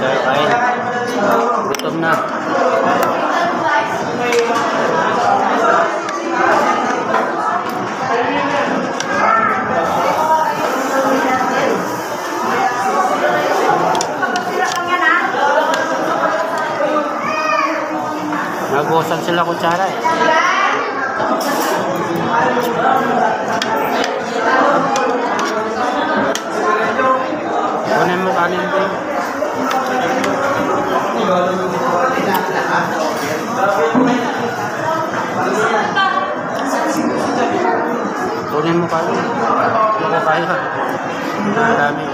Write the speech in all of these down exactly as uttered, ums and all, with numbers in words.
tayo kain. Gutom na. Nagusan sila kutsara eh. Kunin mo kanin ko. Kunin mo kanin. Hindi ko kaya. Marami.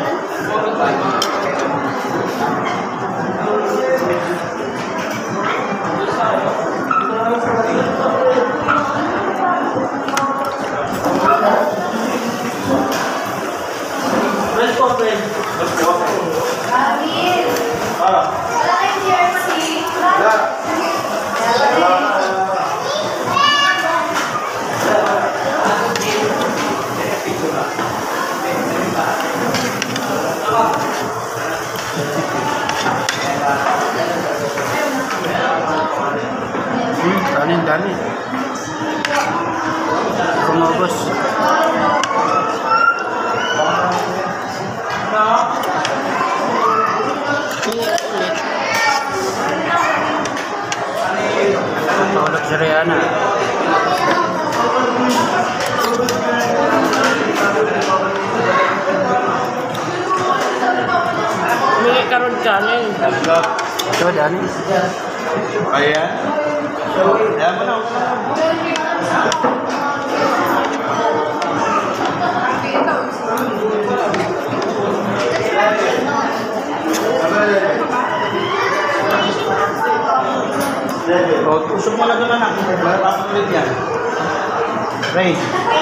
Let's go, friend. Let's go. David. Ah. Wala kayong jersey. Wala. Hmm, kanin dami. Kumubos. Tulog si Rihanna. May karon kanin. Ito, Dani. Ayan. Ayan mo na. O, usok mo na doon anak. Para pasok ulit yan. Ray.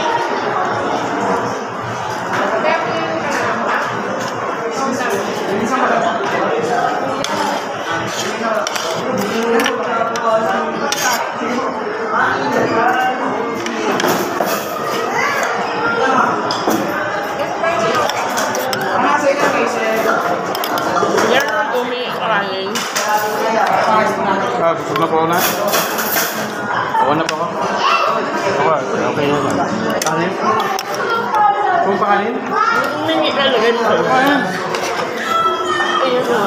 Ah, gusto na po na? Ako na po ako. Ako, okay na ba? Kanin? Kung pakanin? Hindi ka lagay mo. Ayun o.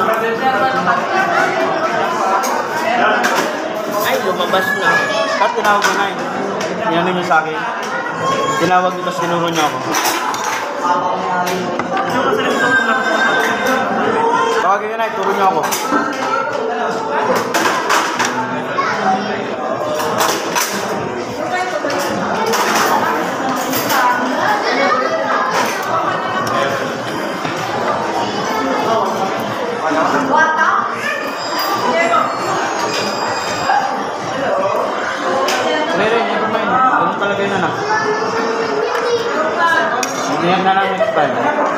Ay, lumabas na. Kahit tinawag ko na eh. Yan naman sa akin. Tinawag nito, sinuro niyo ako. Tawagin niyo na, ituro niyo ako. Rere, never mind. Ganun talaga yun anak. Ganyan na lang next time.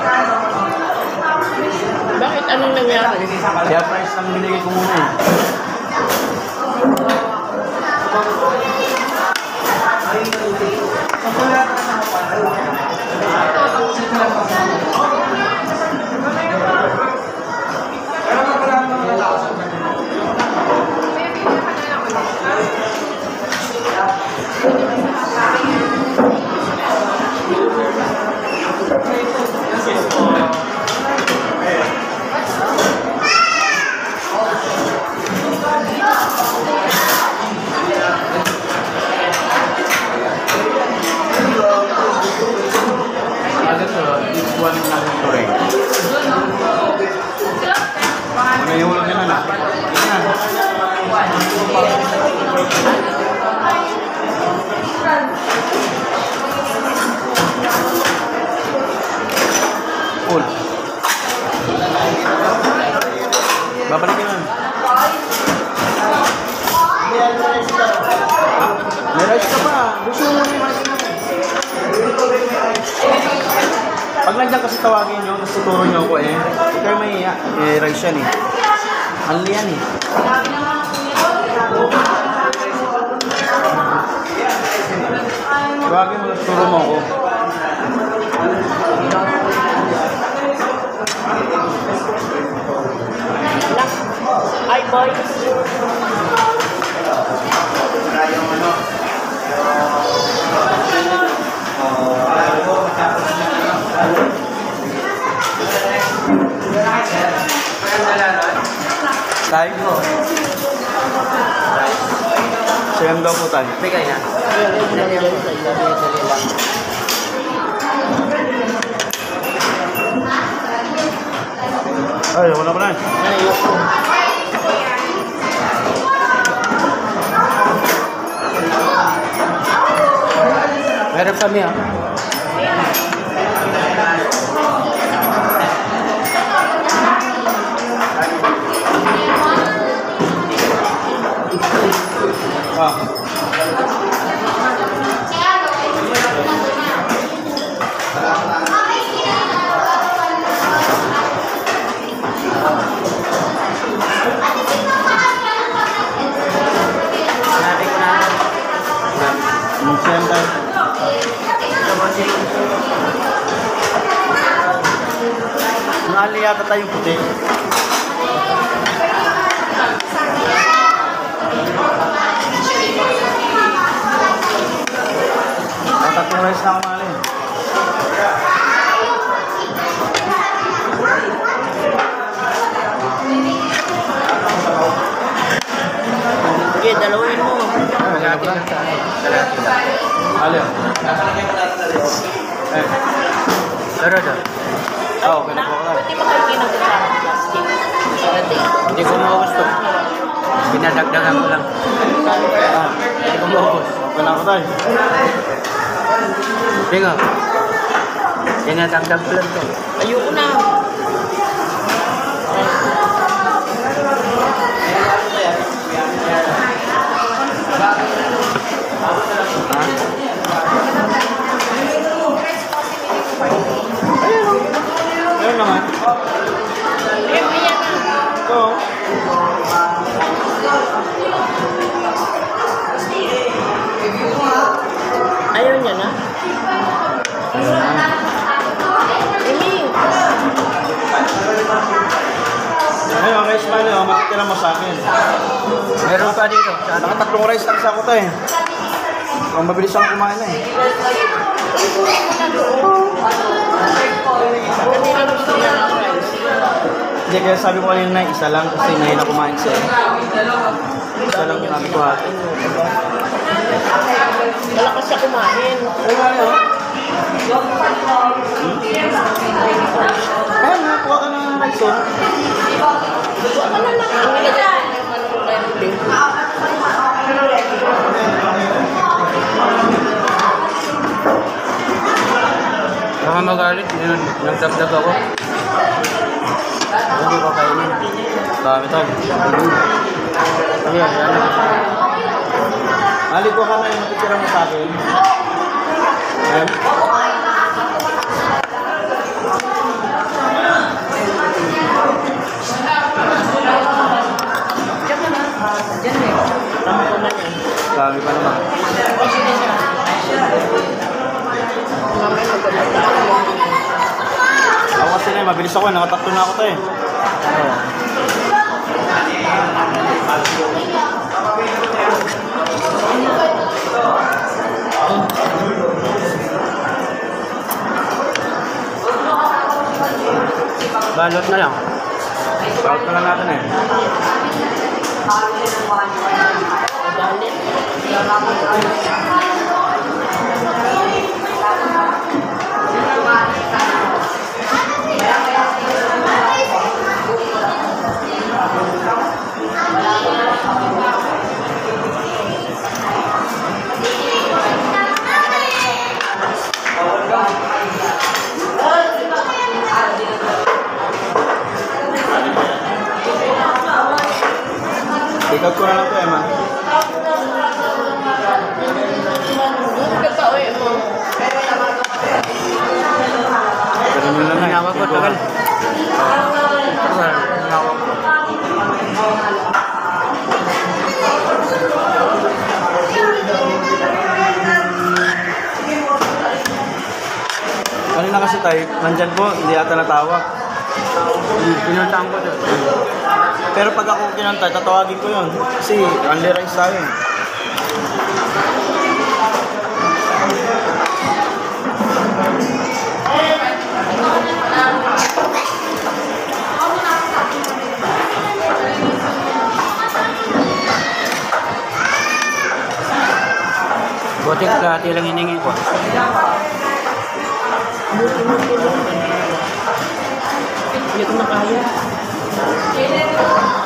Bakit anong nangyari? Kaya price lang binigay ko muna eh. Buwan ng tureng. Ano yung ulam nila na? Yan. Full. Babalikin na. May rice ka pa. Gusto mo yung rice mo. Pag nandiyan kasi tawagin nyo, tapos tuturo nyo ako eh. Hindi kayo mahiya. Eh, rice yan eh. Anli yan eh. Tawagin mo, tuturo mo ako. Tay? Sayang daw po tayo. Bigay na. Dali lang. Dali lang. Ay, wala pa na. Meron kami ah. Ah. Sabi ko na. Sayang tayo. Ngali yata tayong puti. Ang tatlong rice na kumali. Sige, dalawin mo. Kalahati lang sa akin. Kalahati lang. Alin? Eh. Pero ito. Oo, okay na po ako. Pwede ba kayo kinagkita ng plastic? Pwede. Hindi ko maubos to. Pinadagdagan ko lang. Ah, Hindi ko maubos. okay na ako tayo. Tingnan. Pinadagdag ko lang to. Ayoko na. Ayun naman. Eh, ayan na. Ito. Ayaw niya na. Emi. Ayun, rice pa niyo. Matitira mo sa akin. Meron pa dito. Sa ano? Nakatatlong rice lang sa ako tayo. Ang mabilis akong kumain na eh. Kanina gusto niya ng rice. Hindi, kaya sabi ko kanina na isa lang kasi ngayon na kumain siya. Isa lang yung namin ko hati. Malakas siya kumain. Ayun nga yun. Ayun nga, kuha ka ng rice oh. Gusto ka na lang. Ang nilagay ko yung ano ko kayo din. Baka magalit. Yun, nagdagdag ako. Hindi ko kainin. Dami tayo. Ayan, yan. Mali ko ka na yung matitira mo sa akin. Ayun. Tama ko na yan. Dami pa naman. Mamaya magdadagdag. Ako kasi na eh, mabilis ako eh. Nakatakto na ako tayo eh. Oo. Balot na lang. Bakit na lang natin eh. Madali. Ikaw ko na lang to eh, ma. Katao eh mo. Ganun yun lang na eh. Tinawag ko, tagal. Tagal, tinawag ko. Kanina kasi tayo, nandyan po, hindi ata natawag. Pinuntahan ko doon. Pero pag ako kinantay, tatawagin ko yun. Kasi only rice tayo eh. Buti kalahati lang hiningi ko. Hindi ko na kaya.